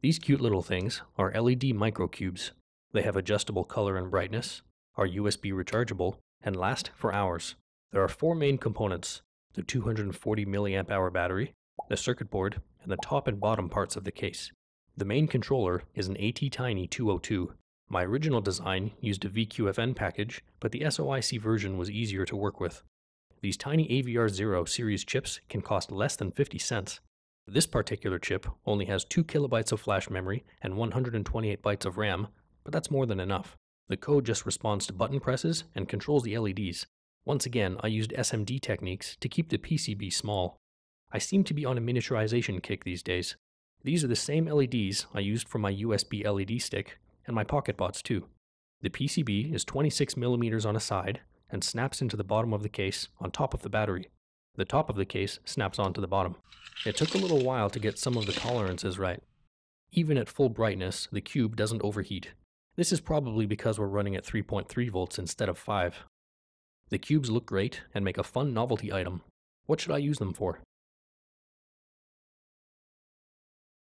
These cute little things are LED microcubes. They have adjustable color and brightness, are USB rechargeable, and last for hours. There are four main components: the 240 mAh battery, the circuit board, and the top and bottom parts of the case. The main controller is an ATtiny 202. My original design used a VQFN package, but the SOIC version was easier to work with. These tiny AVR0 series chips can cost less than 50 cents. This particular chip only has 2 kilobytes of flash memory and 128 bytes of RAM, but that's more than enough. The code just responds to button presses and controls the LEDs. Once again, I used SMD techniques to keep the PCB small. I seem to be on a miniaturization kick these days. These are the same LEDs I used for my USB LED stick and my PocketBots too. The PCB is 26mm on a side and snaps into the bottom of the case on top of the battery. The top of the case snaps onto the bottom. It took a little while to get some of the tolerances right. Even at full brightness, the cube doesn't overheat. This is probably because we're running at 3.3 volts instead of 5. The cubes look great and make a fun novelty item. What should I use them for?